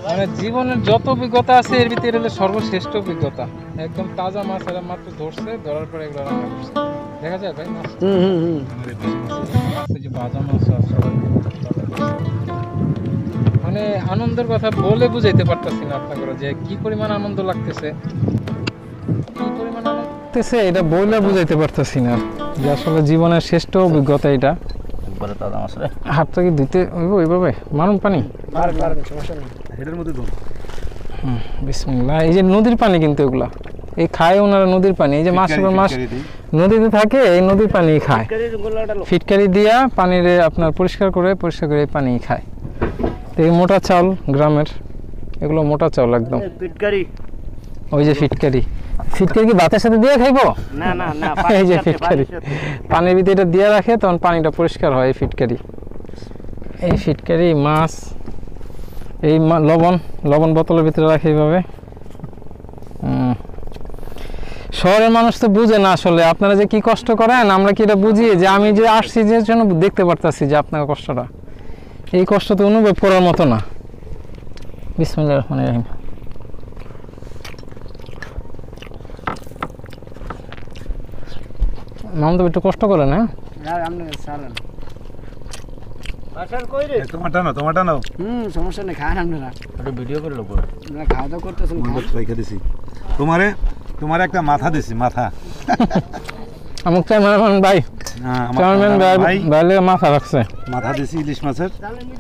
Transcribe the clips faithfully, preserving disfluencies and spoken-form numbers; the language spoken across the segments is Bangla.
মানে জীবনের যত অভিজ্ঞতা আছে এর ভিতরে হলো সর্বশ্রেষ্ঠ অভিজ্ঞতা। একদম তাজা মাছ এরা মাত্র ধরছে, ধরার পরে এগুলো রান্না করছে। দেখা যায় ভাই মাছ, হুম হুম হুম মাছ যে ভাজা মাছ আছে মানে আনন্দের কথা বলে বুঝাইতে পারতেছি না আপনাদের যে কি পরিমাণ আনন্দ লাগতেছে, কি পরিমাণ আনন্দ লাগতেছে এটা বলে বুঝাইতে পারতেছি না। যে আসলে জীবনের শ্রেষ্ঠ অভিজ্ঞতা এটা। একবারে তাজা মাছ রে। হাতটা কি ধুইতে হইব ওইভাবে? মারুন পানি পারেন পারেন সমস্যা নেই। হেডের মধ্যে ধুন। হুম বিসমিল্লাহ। এই যে নদীর পানি কিন্তু এগুলা এই খায় ওনারা নদীর পানি। এই যে মাছ মাছ নদীতে থাকে এই নদীর পানি খায়, ফিটকারি দিয়া পানিরে আপনার পরিষ্কার করে পরিষ্কার করে এই পানি খায়। এই মোটা চাউল গ্রামের, এগুলো মোটা চাউল একদম। ফিটকারি ওই যে ফিটকারি, ফিটকারি কি ভাতের সাথে দিয়ে খাইবো? না না না এই যে ফিটকারি পানির ভিতরে এটা দিয়ে রাখে তখন পানিটা পরিষ্কার হয়। এই ফিটকারি, এই ফিটকারি মাছ, এই লবণ লবণ বোতলের ভিতরে রাখে এইভাবে। শহরের মানুষ তো বুঝে না আসলে আপনারা যে কি কষ্ট করেন, আমরা কি এটা বুঝি? যে আমি যে আসছি যে জন্য দেখতে পারতাছি যে আপনার কষ্টটা, এই কষ্ট তো অনুভব করার মতো না। বিসমিল্লাহির রহমানির রহিম। মাম তো একটু কষ্ট করে না? না আপনি সারেন বাসার কই রে? টমেটো নাও, টমেটো নাও। হুম সমস্যা নেই, খান আপনারা। একটু ভিডিও করে লোক না খাওয়া দাওয়া করতেছেন, মন্দির রেখে দিছি তোমারে, তোমার একটা মাথা দিছি মাথা। আমুক ক্যামেরাম্যান ভাই, হ্যাঁ আমার ক্যামেরাম্যান ভাই ভাইলে মাথা রাখছে। মাথা দিছি ইলিশ মাছের।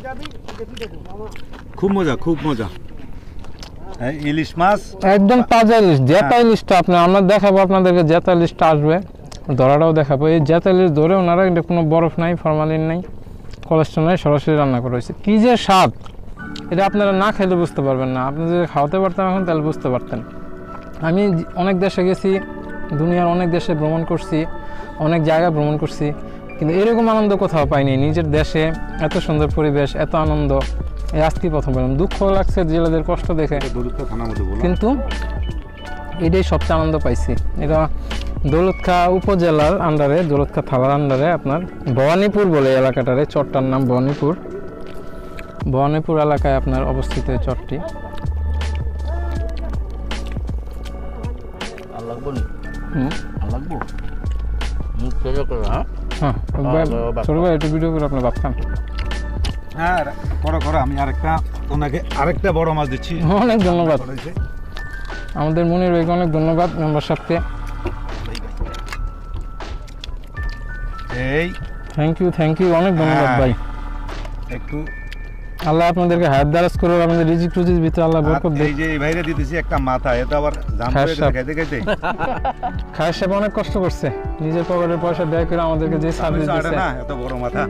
খুব মজা, খুব মজা। এই ইলিশ মাছ একদম তাজা ইলিশ, জেতা ইলিশটা আপনি আমরা দেখাবো আপনাদেরকে। জেতা ইলিশটা আসবে, ধরাটাও দেখাবো। এই জেতা ইলিশ ধরে ওনারা এটা কোনো বরফ নাই, ফরমালিন নাই, কোলেস্ট্রল নাই, সরাসরি রান্না করা হয়েছে। কী যে স্বাদ, এটা আপনারা না খেলে বুঝতে পারবেন না। আপনি যদি খাওয়াতে পারতেন এখন তাহলে বুঝতে পারতেন। আমি অনেক দেশে গেছি, দুনিয়ার অনেক দেশে ভ্রমণ করছি, অনেক জায়গা ভ্রমণ করছি, কিন্তু এরকম আনন্দ কোথাও পাইনি। নিজের দেশে এত সুন্দর পরিবেশ, এত আনন্দ এই আজকে প্রথম পেলাম। দুঃখ লাগছে জেলেদের কষ্ট দেখে, কিন্তু এটাই সবচেয়ে আনন্দ পাইছি। এটা দৌলতখাঁ উপজেলার আন্ডারে, দৌলতখাঁ থানার আন্ডারে আপনার ভবানীপুর বলে এলাকাটারে, চরটার নাম ভবানীপুর। ভবানীপুর এলাকায় আপনার অবস্থিত এই চরটি। হুম লাগবো মুখ সোজা করে। হ্যাঁ হ্যাঁ ছোট ভাই একটু ভিডিও করে আপনি ভাত খান। হ্যাঁ করো করো, আমি আরেকটা ওনাকে আরেকটা বড় মাছ দিচ্ছি। অনেক ধন্যবাদ আমাদের মনির ভাইকে, অনেক ধন্যবাদ মেম্বার সাহেবকে। এই থ্যাংক ইউ থ্যাংক ইউ অনেক ধন্যবাদ ভাই। একটু আল্লাহ আপনাদেরকে হায়াত দারাজ করুন, আপনাদের রিজিক রুজির ভিতরে আল্লাহ বরকত দেয়। এই যে এই ভাইরে দিতেছি একটা মাথা, এটা আবার জাম করে খাইতে খাইতে খায়ের সাহেব অনেক কষ্ট করছে, নিজের পকেটের পয়সা ব্যয় করে আমাদেরকে যে সার্ভিস দিয়েছে। না এত বড় মাথা,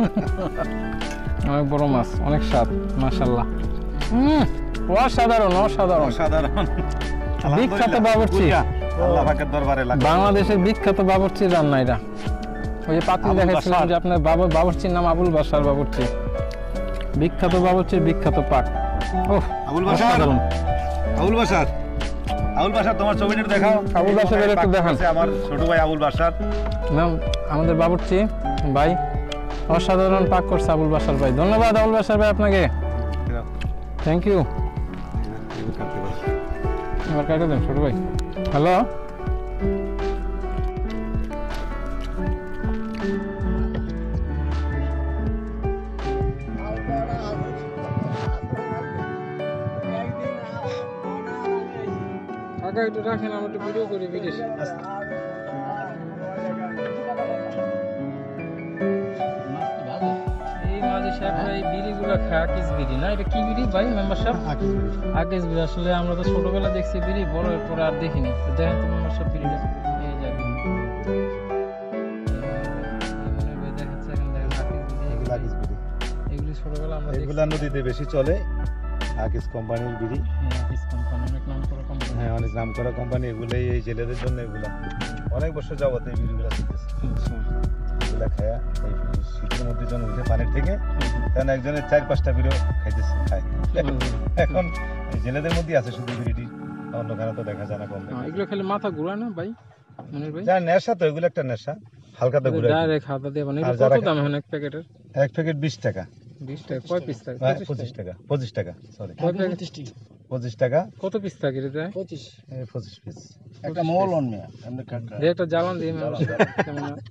অনেক বড় মাছ, অনেক স্বাদ মাশাআল্লাহ। হুম অসাধারণ অসাধারণ অসাধারণ। বিখ্যাত বাবুর্চি, আল্লাহ পাকের দরবারে লাগে বাংলাদেশের বিখ্যাত বাবুর্চির রান্না এটা। ওই যে পাতিল দেখাচ্ছিলাম যে আপনার বাবু বাবুর্চির নাম আবুল বাসার বাবুর্চি, বিখ্যাত বাবুর্চির বিখ্যাত পাক। ওহ আবুল বাসার, আবুল বাসার, আবুল বাসার তোমার ছবিটা দেখাও। আবুল বাসার একটু দেখান। আমার ছোট ভাই আবুল বাসার নাম, আমাদের বাবুর্চি ভাই অসাধারণ পাক করছে আবুল বাসার ভাই। ধন্যবাদ আবুল বাসার ভাই আপনাকে, থ্যাংক ইউ। আমার কাটে দেন ছোট ভাই। হ্যালো কাকা একটু রাখেন, আমি একটু ভিডিও করি বিদেশ। এই মাঝে সাহেব এই বিড়িগুলো খায় আকিস বিড়ি না? এটা কি বিড়ি ভাই মেম্বার সাহেব? আকিস বিড়ি। আসলে আমরা তো ছোটবেলা দেখছি বিড়ি, বড় পরে আর দেখিনি। তো দেখেন তো মেম্বার সাহেব বিড়িটা এই যাবে। এগুলি ছোটবেলা আমরা এগুলা নদীতে বেশি চলে। আকিস কোম্পানির বিড়ি, আকিস কোম্পানি অনেক নাম করা কোম্পানি। হ্যাঁ অনেক নাম করা কোম্পানি। এগুলাই এই জেলেদের জন্য এগুলা অনেক বছর যাবত এই বিড়িগুলা শিখতেছে। এগুলা খায়া এই শীতের মধ্যে যখন উঠে পানির থেকে তখন একজনের চার পাঁচটা বিড়ি খাইতেছে খায়। এখন জেলেদের মধ্যে আছে শুধু বিড়িটি, অন্য কারো তো দেখা যায় না কম। এগুলো খেলে মাথা ঘুরায় না ভাই মনির ভাই? যা নেশা তো, এগুলো একটা নেশা, হালকা তো ঘুরে। ডাইরেক্ট হাতা দিয়ে বানাই। কত দাম এখন এক প্যাকেটের? এক প্যাকেট বিশ টাকা। বিশ টাকা কয় পিস থাকে হ্যাঁ, পঁচিশ পঁচিশ টাকা টাকা পঁচিশ টাকা সরি কয় প্যাকেট পঁচিশ টাকা কত পিস থাকে এটা পঁচিশ এই পঁচিশ পিস একটা মহল অন মেয়া এমনি কাকা যে একটা জ্বালান দিয়ে মানুষ কেমন হয়?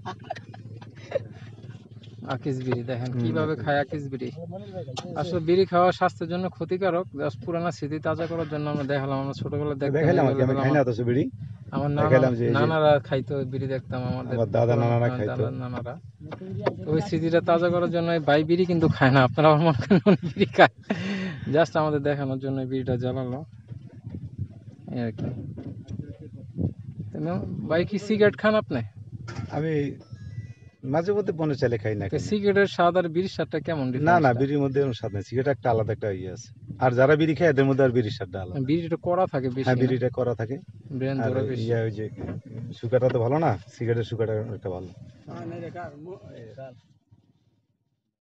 আকিস বিড়ি দেখেন কিভাবে খায় আকিস বিড়ি আসলে বিড়ি খাওয়া স্বাস্থ্যের জন্য ক্ষতিকারক জাস্ট পুরানা স্মৃতি তাজা করার জন্য আমরা দেখালাম আমরা ছোটবেলা দেখতাম দেখাইলাম আর কি, আমি এগুলো খাই না তো বিড়ি আমার দেখালাম নানা যে এই যে- নানারা খাইতো বিড়ি দেখতাম আমাদের আমার দাদা পুরানো নানারা দাদা খাইতো। নানারা ওই স্মৃতিটা তাজা করার জন্য এই ভাই বিড়ি কিন্তু খায় না আপনারা আমার মনে করেন উনি বিড়ি খায় জাস্ট আমাদের দেখানোর জন্য এই বিড়িটা জ্বালালো এই আর কি তো ম্যাম, ভাই কি সিগারেট খান আপনি আমি মাঝে মধ্যে মনে চাইলে খাই না খাই না। সিগারেটের স্বাদ আর বিড়ির স্বাদটা কেমন না difference না টা? বিড়ির মধ্যে এরকম স্বাদ নেই, সিগারেট একটা আলাদা একটা ইয়ে আছে। আর যারা বিড়ি খায় এদের মধ্যে আর বিড়ির স্বাদটা আলাদা। বিড়িটা কড়া থাকে বেশি হ্যাঁ বিড়িটা করা থাকে ব্রেন আর ধরে বেশি ইয়া ওই যে সুগারটা তো ভালো না, সিগারেটের সুগারটা একটা ভালো। হ্যাঁ নাই রে কার